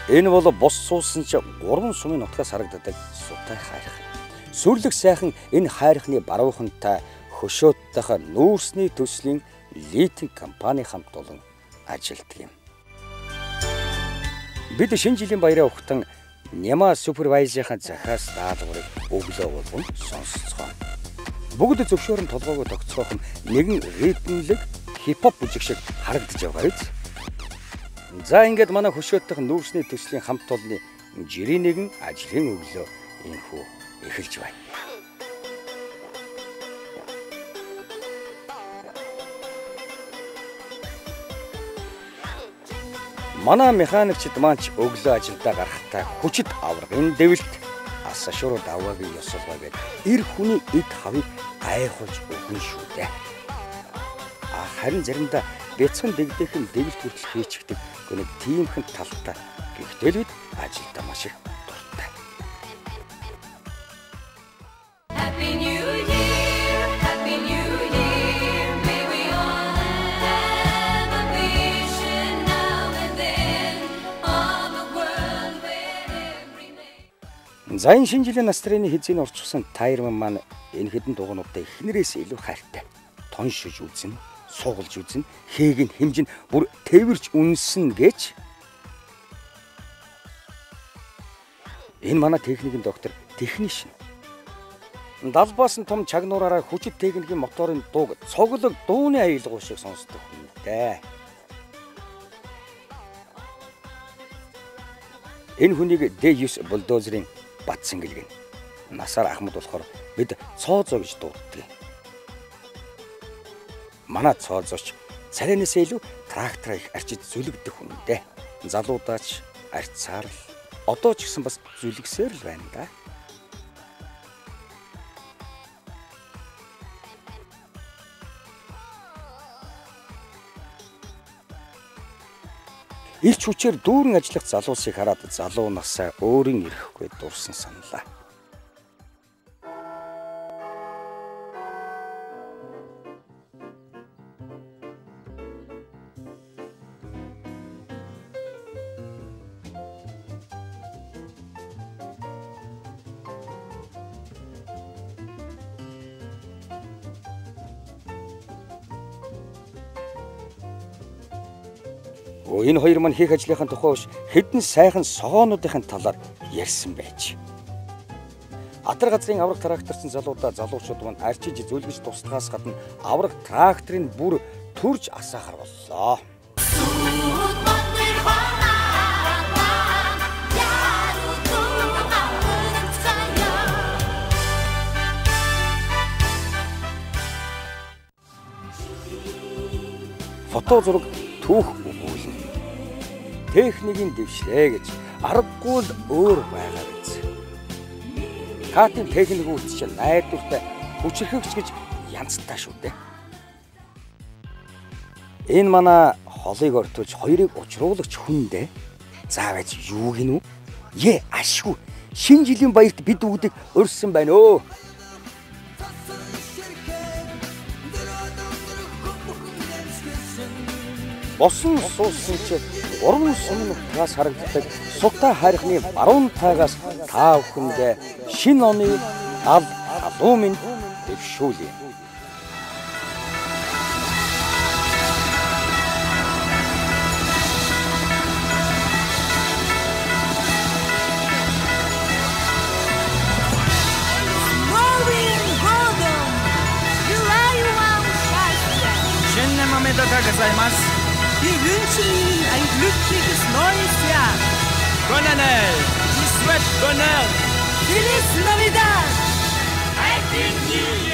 Энэ бол бус суусан ч 3 сумын нутгаас харагддаг сутай хайрх. Сүрлэг сайхан энэ хайрхны баруухантай хөшөөтдөх нүүрсний төслийн литинг компани хамт олон ажилладаг юм. Бид шинэ жилийн баяраа ухтан Няма супервайзерийн захаас даалгаврыг өглөө болгон сонсцгоо. Бүгд зөвшөөрөн толгоогоо тогтцоох нэгэн ритмлэг хипхоп бүжиг шиг харагдаж байгаа биз. За ингээд манай хөшөөтдөх нүүрсний төслийн хамт олонны жирийн нэгэн ажлын өглөө энхүү эхэлж байна. Манай механикчид маань өглөө ажилдаа гарахтаа хүчит аврагын дэвэлт асашуруу даваагийн ёсолгоо гээд эр хүний эд хавыг гайхуулж өгнө шүү дээ. Харин заримдаа бяцхан дэгдэхэн дэвэлт хүртэл хийчихдэг гэнэ тиймхэн талтай. Гэхдээ л бид ажилдаа маш их дуртай. За энэ шинэ жилийн настрын хэзээ орчихсон тайрман маань энэ хэдэн дугуйнуудаа эхнэрээс илүү хайртай. Тоншиж үзнэ, суулж үзнэ, хээг нь хэмжин бүр тэрвэрч үнсэн гэж. Энэ манай техникийн доктор технишн. Далбаас нь том чагнуураараа хүчит техникийн моторын дууг цоглог дууны аялал шиг сонсдог юм дээ. Энэ хүнийг D9 бульдозерын батсан гэлгэн. Насаар ахмад болохоор бид цоозоо гэж дууддаг. Манай цоозооч царайнаас илүү трактор их арчиж зүлэгдэх хүн дээ. Залуудаач арцаар л одоо ч гэсэн бас зүлгсээр л байна да. Илч хүчээр дүүрэн ажиллах залуусыг хараад залуу насаа өөрийн ирэхгүй дурсан саналаа. Энэ хоёр маань хийх ажлынхаа тухай биш хэдэн сайхан согоонуудын талаар ярьсан байж. Атар газрын авраг тракторчин залуучууд маань арчиж зүлгэж тусдгаас гадна авраг тракторын бүр төрж асаахар боллоо. Фото зураг түүх өгүүлнэ. Техникийн дэвшлээ гэж аргагүй л өөр байгаа биз. Катын техник үүс чинь найдвартай хүчрхэгч гэж янзтай шүү дээ. Энэ манай холыг ортуулж хоёрыг учруулагч хүндээ заавал юу гинүү? Ашгүй. Шинэ жилийн баярт бид бүгдийг урьсан байна өө. Босон суусан ч 3 сумын нутгаас харагддаг сутай хайрхны баруун тайгаас та бүхэндээ шинэ оны алуу минь дэвшүүлье. Wir wünschen Ihnen ein glückliches neues Jahr. Colonel, je souhaite bonheur. Feliz Navidad. Happy New Year.